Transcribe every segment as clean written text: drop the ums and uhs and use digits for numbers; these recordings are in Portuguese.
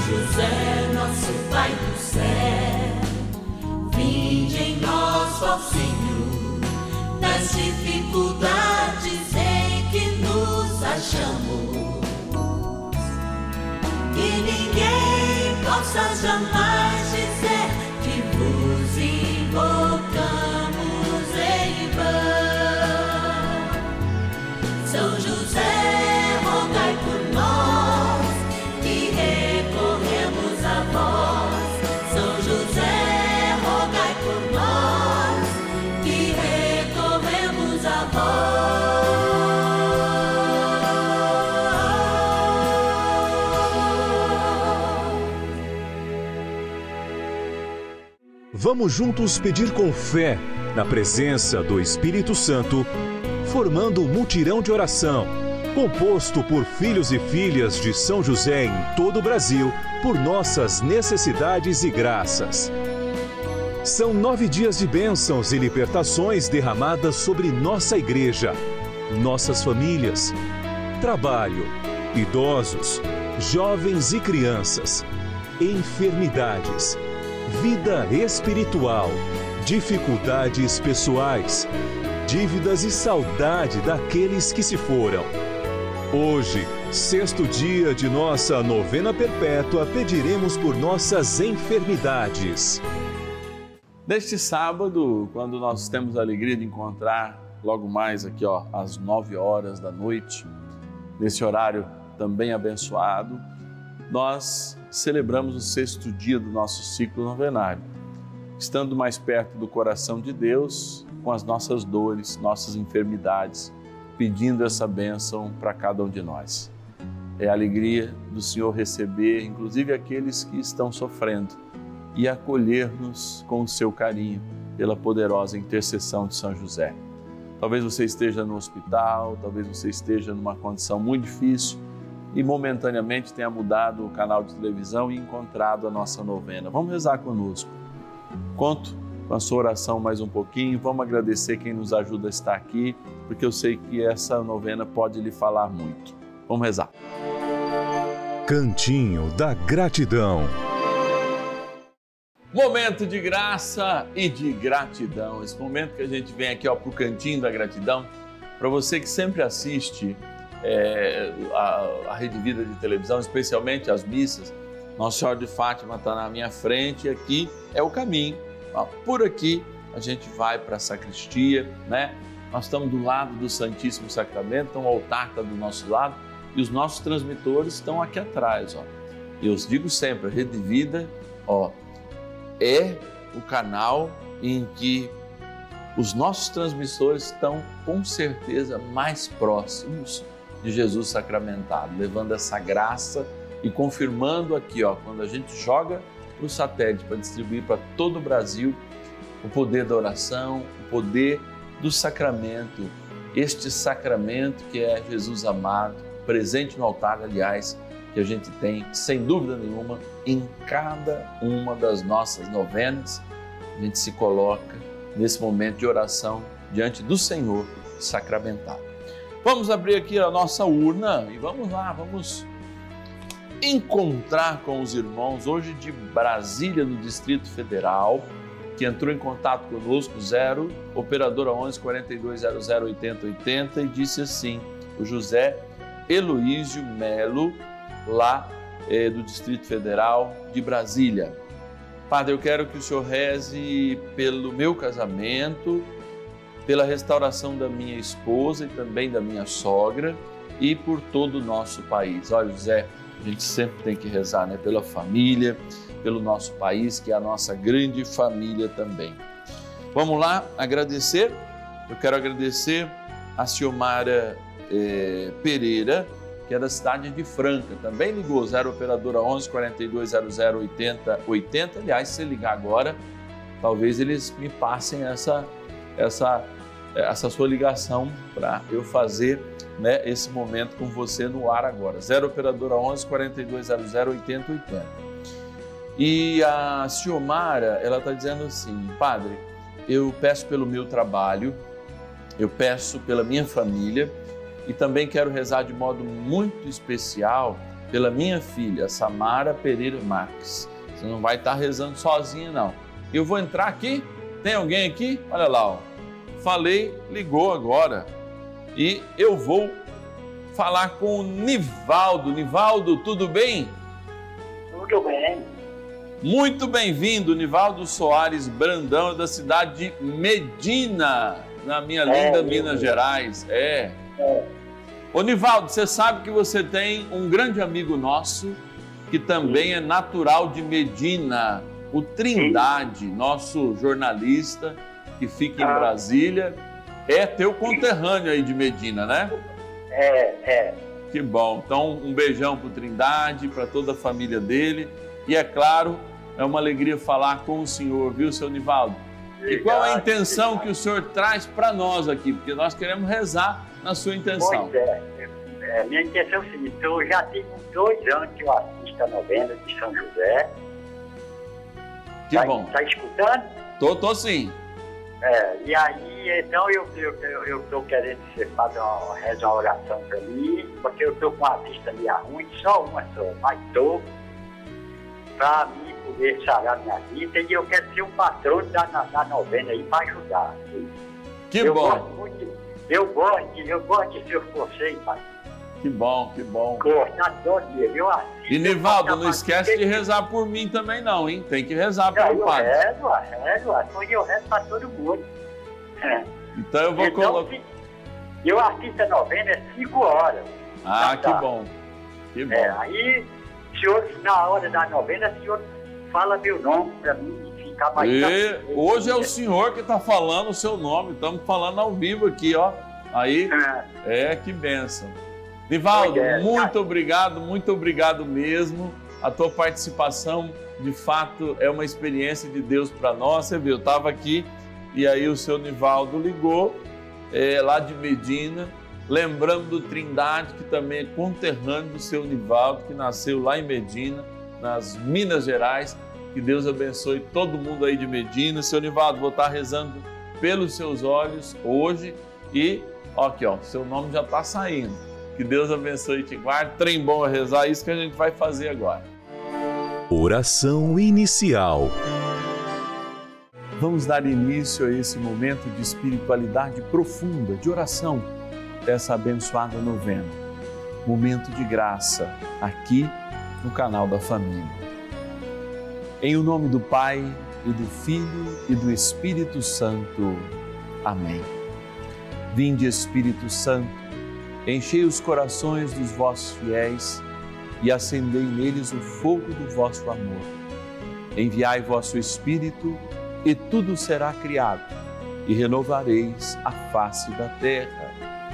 José, nosso Pai do céu, vinde em nós, ó Senhor, nas dificuldades em que nos achamos, que ninguém possa jamais dizer que vos invocamos em vão. São José, rogai por nós, que recorremos a vós. São José, rogai por nós, que recorremos a vós. Vamos juntos pedir com fé, na presença do Espírito Santo, formando um mutirão de oração, composto por filhos e filhas de São José em todo o Brasil, por nossas necessidades e graças. São 9 dias de bênçãos e libertações derramadas sobre nossa igreja, nossas famílias, trabalho, idosos, jovens e crianças, enfermidades, vida espiritual, dificuldades pessoais, dívidas e saudade daqueles que se foram. Hoje, 6º dia de nossa novena perpétua, pediremos por nossas enfermidades. Neste sábado, quando nós temos a alegria de encontrar logo mais aqui, às 9 horas da noite, nesse horário também abençoado, nós celebramos o 6º dia do nosso ciclo novenário, estando mais perto do coração de Deus, com as nossas dores, nossas enfermidades, pedindo essa bênção para cada um de nós. É a alegria do Senhor receber, inclusive aqueles que estão sofrendo, e acolher-nos com o seu carinho, pela poderosa intercessão de São José. Talvez você esteja no hospital, talvez você esteja numa condição muito difícil e momentaneamente tenha mudado o canal de televisão e encontrado a nossa novena. Vamos rezar conosco. Conto com a sua oração mais um pouquinho, vamos agradecer quem nos ajuda a estar aqui, porque eu sei que essa novena pode lhe falar muito. Vamos rezar. Cantinho da Gratidão. Momento de graça e de gratidão. Esse momento que a gente vem aqui para o Cantinho da Gratidão, para você que sempre assiste a Rede Vida de televisão, especialmente as missas, Nossa Senhora de Fátima está na minha frente e aqui é o caminho. Por aqui a gente vai para a sacristia, né? Nós estamos do lado do Santíssimo Sacramento, então o altar está do nosso lado e os nossos transmitores estão aqui atrás. Eu os digo sempre, a Rede Vida é o canal em que os nossos transmissores estão com certeza mais próximos de Jesus sacramentado, levando essa graça e confirmando aqui, quando a gente joga para o satélite para distribuir para todo o Brasil o poder da oração, o poder do sacramento, este sacramento que é Jesus amado, presente no altar, aliás, que a gente tem, sem dúvida nenhuma, em cada uma das nossas novenas. A gente se coloca nesse momento de oração diante do Senhor sacramentado. Vamos abrir aqui a nossa urna e vamos lá, vamos encontrar com os irmãos hoje de Brasília, no Distrito Federal, que entrou em contato conosco, 0, operadora 11 4200 8080, e disse assim, o José Heloísio Melo, lá do Distrito Federal de Brasília. Padre, eu quero que o senhor reze pelo meu casamento, pela restauração da minha esposa e também da minha sogra e por todo o nosso país. Olha, José, a gente sempre tem que rezar, né? Pela família, pelo nosso país, que é a nossa grande família também. Vamos lá agradecer. Eu quero agradecer a Ciomara Pereira, que é da cidade de Franca, também ligou, 0 operadora 11 4200 8080. Aliás, se ligar agora, talvez eles me passem essa sua ligação para eu fazer, né, esse momento com você no ar agora. 0 operadora 11 4200 8080. E a Ciomara, ela está dizendo assim, Padre, eu peço pelo meu trabalho, eu peço pela minha família, e também quero rezar de modo muito especial pela minha filha, Samara Pereira Marques. Você não vai estar rezando sozinha, não. Eu vou entrar aqui, tem alguém aqui? Olha lá, ó. Falei, ligou agora. E eu vou falar com o Nivaldo. Nivaldo, tudo bem? Tudo bem. Muito bem-vindo, Nivaldo Soares Brandão, da cidade de Medina, na minha linda Minas Gerais. Ô Nivaldo, você sabe que você tem um grande amigo nosso, que também é natural de Medina, o Trindade, nosso jornalista, que fica em Brasília. É teu conterrâneo aí de Medina, né? Que bom. Então, um beijão pro Trindade, para toda a família dele. E é claro, é uma alegria falar com o senhor, viu, seu Nivaldo? E qual a intenção que o senhor traz para nós aqui? Porque nós queremos rezar na sua intenção. Pois minha intenção é o seguinte: eu já tenho 2 anos que eu assisto a novena de São José. Que bom. Tá escutando? Tô sim. E aí, então eu tô querendo que você faça uma oração para mim, porque eu tô com uma vista meio ruim, só uma só, mas tô para mim poder sarar minha vida, e eu quero ser um patrono da novena aí para ajudar. Que bom. Eu gosto de ser você, pai. Que bom, que bom. Gosto, adoro mesmo. Eu assisto. E Nivaldo, não esquece de rezar por mim também não, hein? Tem que rezar pelo padre. Eu rezo para todo mundo. Então eu vou colocar... Eu assisto a novena 5 horas. Que bom. Que bom. Aí, senhor, na hora da novena, o senhor fala meu nome para mim ficar mais... Hoje é o senhor que está falando o seu nome. Estamos falando ao vivo aqui, ó. Aí, que bênção. Nivaldo, muito obrigado mesmo. A tua participação, de fato, é uma experiência de Deus para nós. Você viu, eu estava aqui e aí o seu Nivaldo ligou, lá de Medina, lembrando do Trindade, que também é conterrâneo do seu Nivaldo, que nasceu lá em Medina, nas Minas Gerais. Que Deus abençoe todo mundo aí de Medina. Seu Nivaldo, vou estar rezando pelos seus olhos hoje e, aqui, ó, seu nome já está saindo. Que Deus abençoe e te guarde. Trem bom a rezar, isso que a gente vai fazer agora. Oração inicial. Vamos dar início a esse momento de espiritualidade profunda, de oração, dessa abençoada novena. Momento de graça, aqui no canal da Família. Em o nome do Pai, e do Filho, e do Espírito Santo. Amém. Vinde, Espírito Santo, enchei os corações dos vossos fiéis e acendei neles o fogo do vosso amor. Enviai vosso Espírito e tudo será criado e renovareis a face da terra.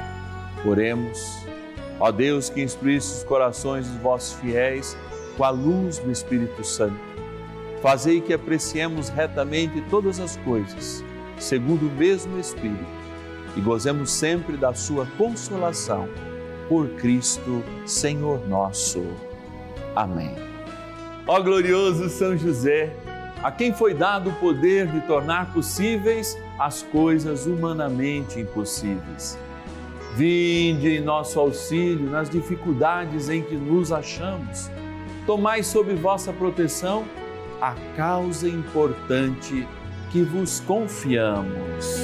Oremos. Ó Deus, que instruísse os corações dos vossos fiéis com a luz do Espírito Santo, fazei que apreciemos retamente todas as coisas, segundo o mesmo Espírito, e gozemos sempre da sua consolação. Por Cristo, Senhor nosso. Amém. Ó glorioso São José, a quem foi dado o poder de tornar possíveis as coisas humanamente impossíveis. Vinde em nosso auxílio nas dificuldades em que nos achamos. Tomai sob vossa proteção a causa importante que vos confiamos.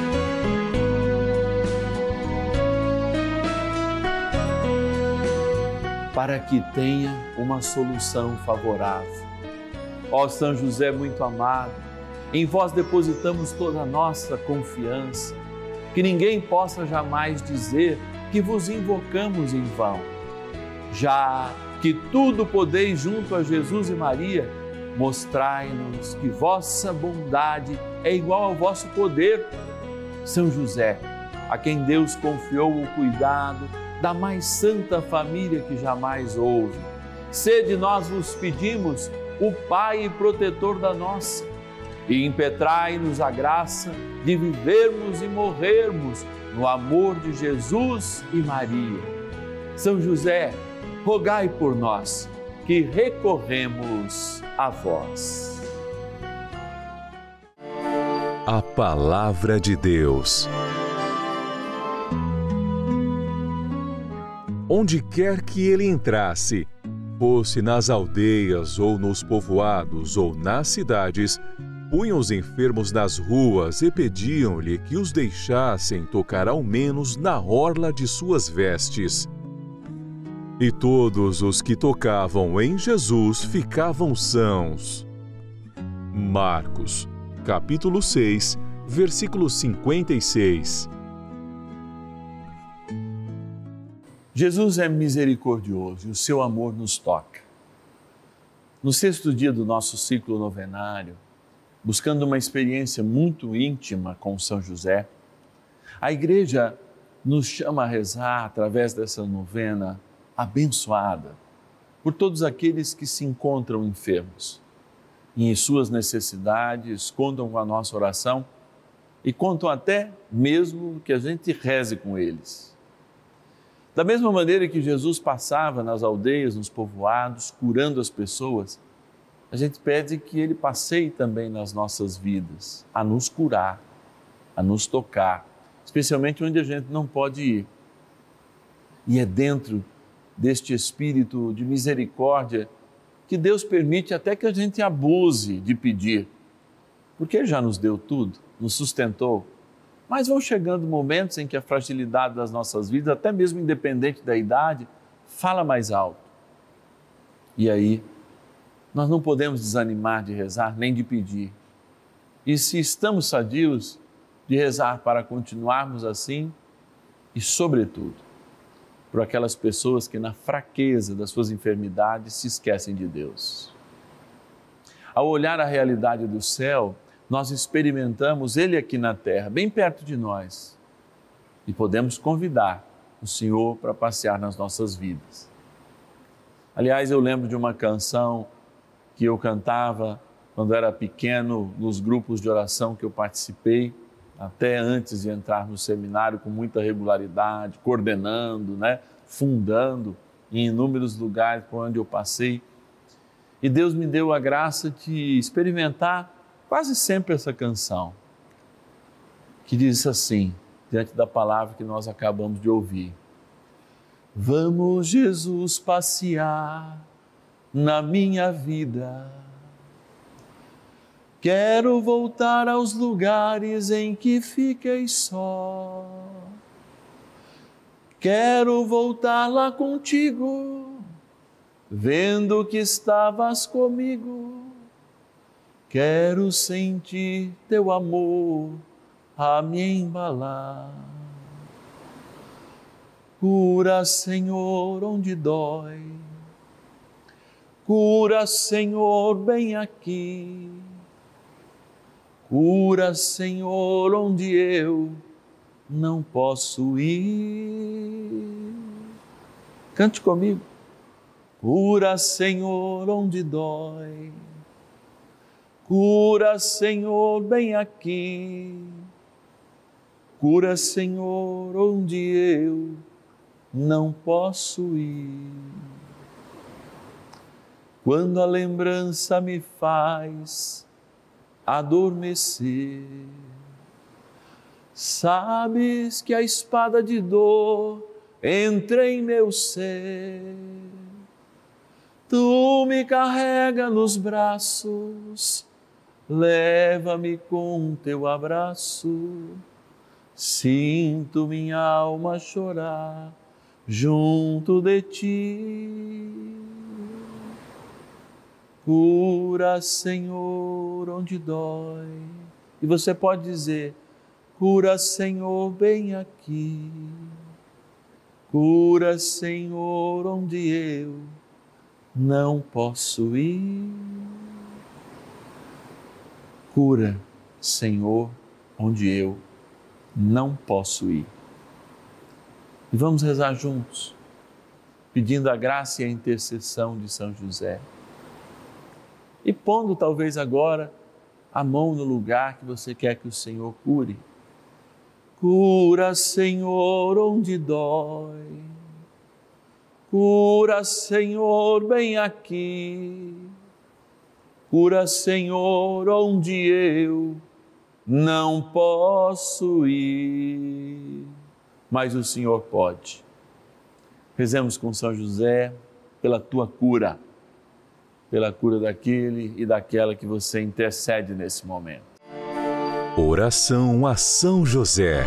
Para que tenha uma solução favorável. Ó São José muito amado, em vós depositamos toda a nossa confiança, que ninguém possa jamais dizer que vos invocamos em vão. Já que tudo podeis junto a Jesus e Maria, mostrai-nos que vossa bondade é igual ao vosso poder. São José, a quem Deus confiou o cuidado da mais santa família que jamais houve, sede, nós vos pedimos, o Pai e protetor da nossa, e impetrai-nos a graça de vivermos e morrermos no amor de Jesus e Maria. São José, rogai por nós, que recorremos a vós. A Palavra de Deus. Onde quer que ele entrasse, fosse nas aldeias ou nos povoados ou nas cidades, punham os enfermos nas ruas e pediam-lhe que os deixassem tocar ao menos na orla de suas vestes. E todos os que tocavam em Jesus ficavam sãos. Marcos, capítulo 6, versículo 56. Jesus é misericordioso e o seu amor nos toca. No 6º dia do nosso ciclo novenário, buscando uma experiência muito íntima com São José, a Igreja nos chama a rezar através dessa novena abençoada por todos aqueles que se encontram enfermos e em suas necessidades contam com a nossa oração e contam até mesmo que a gente reze com eles. Da mesma maneira que Jesus passava nas aldeias, nos povoados, curando as pessoas, a gente pede que Ele passeie também nas nossas vidas, a nos curar, a nos tocar, especialmente onde a gente não pode ir. E é dentro deste espírito de misericórdia que Deus permite até que a gente abuse de pedir, porque Ele já nos deu tudo, nos sustentou. Mas vão chegando momentos em que a fragilidade das nossas vidas, até mesmo independente da idade, fala mais alto. E aí, nós não podemos desanimar de rezar nem de pedir. E se estamos sadios, de rezar para continuarmos assim e, sobretudo, por aquelas pessoas que na fraqueza das suas enfermidades se esquecem de Deus. Ao olhar a realidade do céu, nós experimentamos Ele aqui na terra, bem perto de nós, e podemos convidar o Senhor para passear nas nossas vidas. Aliás, eu lembro de uma canção que eu cantava quando era pequeno, nos grupos de oração que eu participei, até antes de entrar no seminário com muita regularidade, coordenando, fundando em inúmeros lugares por onde eu passei. E Deus me deu a graça de experimentar quase sempre essa canção, que diz assim, diante da palavra que nós acabamos de ouvir: vamos, Jesus, passear na minha vida. Quero voltar aos lugares em que fiquei só. Quero voltar lá contigo, vendo que estavas comigo. Quero sentir teu amor a me embalar. Cura, Senhor, onde dói. Cura, Senhor, bem aqui. Cura, Senhor, onde eu não posso ir. Cante comigo. Cura, Senhor, onde dói. Cura, Senhor, bem aqui. Cura, Senhor, onde eu não posso ir. Quando a lembrança me faz adormecer, sabes que a espada de dor entra em meu ser. Tu me carrega nos braços, leva-me com teu abraço. Sinto minha alma chorar junto de ti. Cura, Senhor, onde dói. E você pode dizer: cura, Senhor, bem aqui. Cura, Senhor, onde eu não posso ir. Cura, Senhor, onde eu não posso ir. E vamos rezar juntos, pedindo a graça e a intercessão de São José. E pondo talvez agora a mão no lugar que você quer que o Senhor cure. Cura, Senhor, onde dói. Cura, Senhor, bem aqui. Cura, Senhor, onde eu não posso ir. Mas o Senhor pode. Rezemos com São José, pela tua cura, pela cura daquele e daquela que você intercede nesse momento. Oração a São José.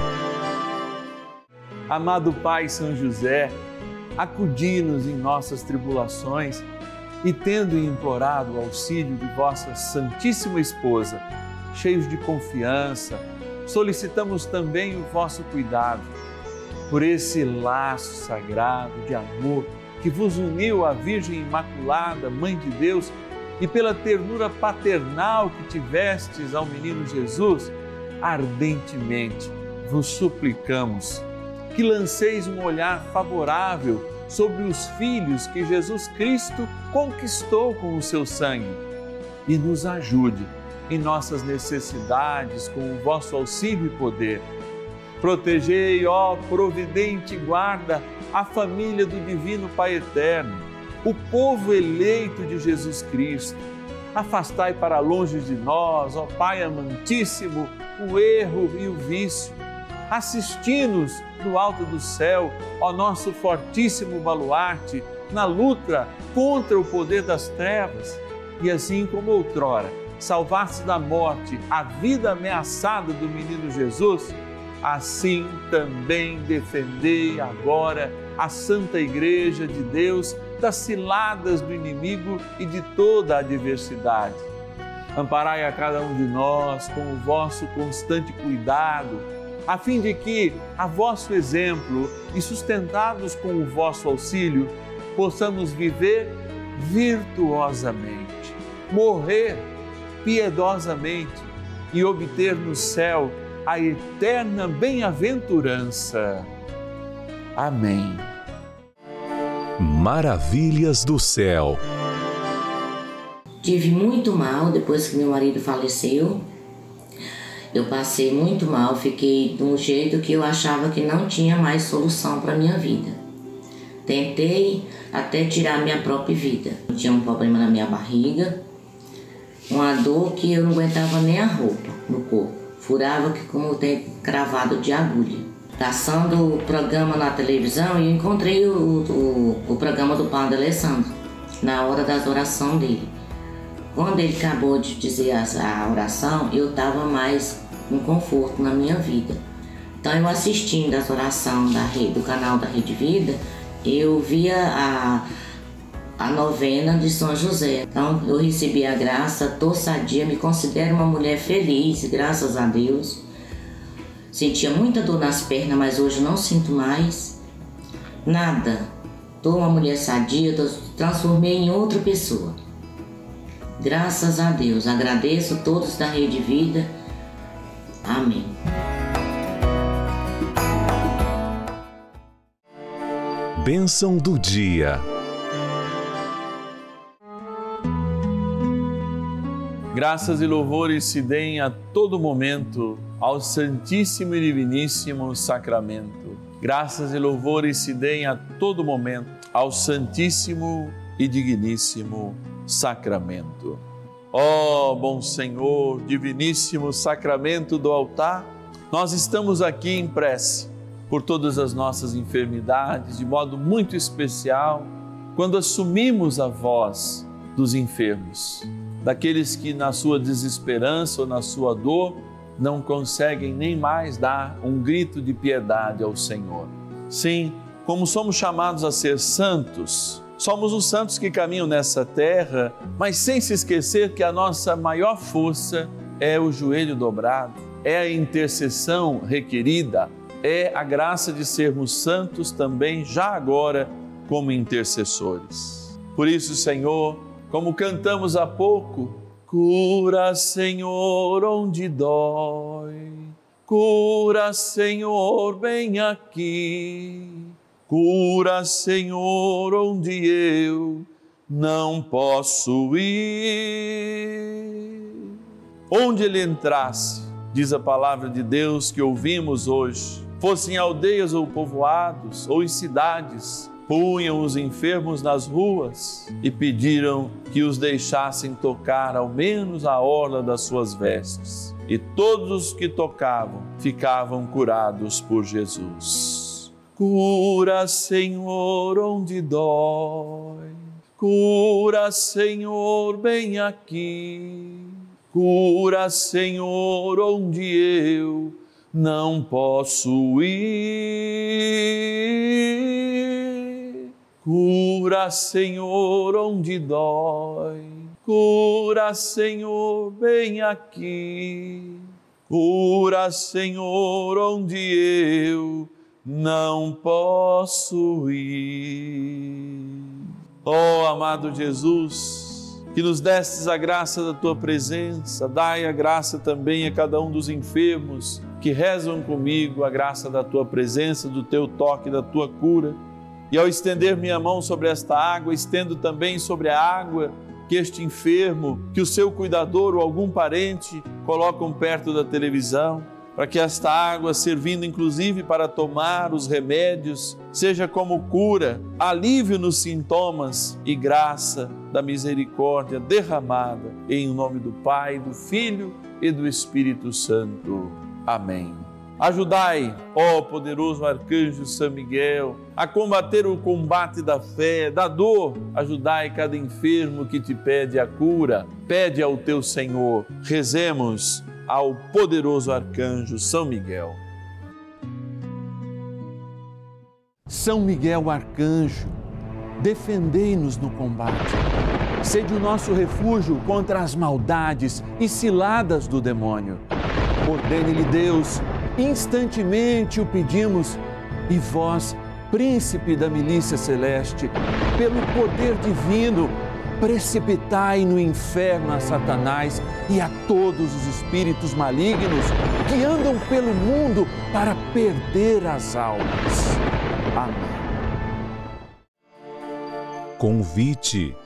Amado Pai São José, acudi-nos em nossas tribulações e, tendo implorado o auxílio de vossa Santíssima Esposa, cheios de confiança, solicitamos também o vosso cuidado. Por esse laço sagrado de amor que vos uniu à Virgem Imaculada, Mãe de Deus, e pela ternura paternal que tivestes ao menino Jesus, ardentemente vos suplicamos que lanceis um olhar favorável sobre os filhos que Jesus Cristo conquistou com o seu sangue e nos ajude em nossas necessidades com o vosso auxílio e poder. Protegei, ó providente guarda, a família do Divino Pai Eterno, o povo eleito de Jesus Cristo. Afastai para longe de nós, ó Pai amantíssimo, o erro e o vício. Assisti-nos do alto do céu, ó nosso fortíssimo baluarte, na luta contra o poder das trevas. E assim como outrora salvaste da morte a vida ameaçada do menino Jesus, assim também defendei agora a Santa Igreja de Deus das ciladas do inimigo e de toda a adversidade. Amparai a cada um de nós com o vosso constante cuidado, a fim de que, a vosso exemplo e sustentados com o vosso auxílio, possamos viver virtuosamente, morrer piedosamente e obter no céu a eterna bem-aventurança. Amém. Maravilhas do céu. Tive muito mal depois que meu marido faleceu. Eu passei muito mal, fiquei de um jeito que eu achava que não tinha mais solução para minha vida. Tentei até tirar minha própria vida. Eu tinha um problema na minha barriga, uma dor que eu não aguentava nem a roupa no corpo. Furava que como tem cravado de agulha. Passando o programa na televisão, eu encontrei o programa do Padre Alessandro, na hora da oração dele. Quando ele acabou de dizer a oração, eu estava mais com conforto na minha vida. Então, eu assistindo as orações do canal da Rede Vida, eu via a novena de São José. Então, eu recebi a graça, tô sadia, me considero uma mulher feliz, graças a Deus. Sentia muita dor nas pernas, mas hoje não sinto mais nada. Tô uma mulher sadia, transformei em outra pessoa. Graças a Deus, agradeço a todos da Rede Vida. Amém. Bênção do dia. Graças e louvores se deem a todo momento ao Santíssimo e Diviníssimo Sacramento. Graças e louvores se deem a todo momento ao Santíssimo e Digníssimo Sacramento. Ó bom Senhor, Diviníssimo Sacramento do altar, nós estamos aqui em prece por todas as nossas enfermidades, de modo muito especial, quando assumimos a voz dos enfermos, daqueles que na sua desesperança ou na sua dor não conseguem nem mais dar um grito de piedade ao Senhor. Sim, como somos chamados a ser santos, somos os santos que caminham nessa terra, mas sem se esquecer que a nossa maior força é o joelho dobrado, é a intercessão requerida, é a graça de sermos santos também já agora como intercessores. Por isso, Senhor, como cantamos há pouco, cura, Senhor, onde dói, cura, Senhor, bem aqui, cura, Senhor, onde eu não posso ir. Onde ele entrasse, diz a palavra de Deus que ouvimos hoje, fossem aldeias ou povoados ou em cidades, punham os enfermos nas ruas e pediram que os deixassem tocar ao menos a orla das suas vestes. E todos os que tocavam ficavam curados por Jesus. Cura, Senhor, onde dói. Cura, Senhor, bem aqui. Cura, Senhor, onde eu não posso ir. Cura, Senhor, onde dói. Cura, Senhor, bem aqui. Cura, Senhor, onde eu não posso ir. Ó amado Jesus, que nos destes a graça da Tua presença, dai a graça também a cada um dos enfermos que rezam comigo, a graça da Tua presença, do Teu toque, da Tua cura. E ao estender minha mão sobre esta água, estendo também sobre a água que este enfermo, que o seu cuidador ou algum parente colocam perto da televisão, para que esta água, servindo inclusive para tomar os remédios, seja como cura, alívio nos sintomas e graça da misericórdia derramada em nome do Pai, do Filho e do Espírito Santo. Amém. Ajudai, ó poderoso arcanjo São Miguel, a combater o combate da fé, da dor. Ajudai cada enfermo que te pede a cura, pede ao teu Senhor. Rezemos ao poderoso arcanjo São Miguel. São Miguel arcanjo, defendei-nos no combate. Sede o nosso refúgio contra as maldades e ciladas do demônio. Ordene-lhe Deus, instantemente o pedimos, e vós, príncipe da milícia celeste, pelo poder divino, precipitai no inferno a Satanás e a todos os espíritos malignos que andam pelo mundo para perder as almas. Amém. Convite.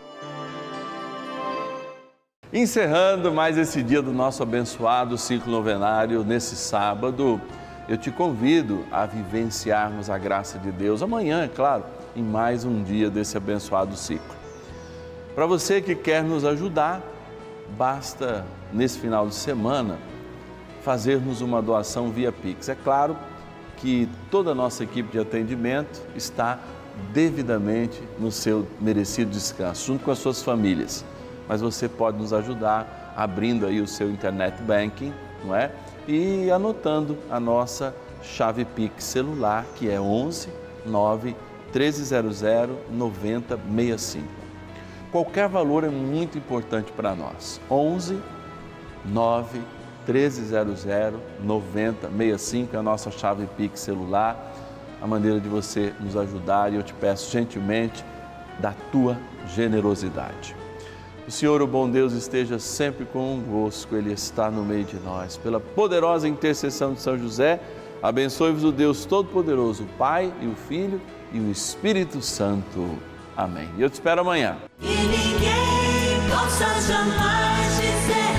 Encerrando mais esse dia do nosso abençoado ciclo novenário, nesse sábado, eu te convido a vivenciarmos a graça de Deus amanhã, é claro, em mais um dia desse abençoado ciclo. Para você que quer nos ajudar, basta, nesse final de semana, fazermos uma doação via Pix. É claro que toda a nossa equipe de atendimento está devidamente no seu merecido descanso, junto com as suas famílias. Mas você pode nos ajudar abrindo aí o seu internet banking, não é? E anotando a nossa chave Pix celular, que é 11 9 1300 9065. Qualquer valor é muito importante para nós. 11 9 1300 9065 é a nossa chave Pix celular, a maneira de você nos ajudar, e eu te peço gentilmente da tua generosidade. O Senhor, o bom Deus, esteja sempre convosco, Ele está no meio de nós. Pela poderosa intercessão de São José, abençoe-vos o Deus Todo-Poderoso, o Pai e o Filho e o Espírito Santo. Amém. E eu te espero amanhã. E ninguém possa jamais dizer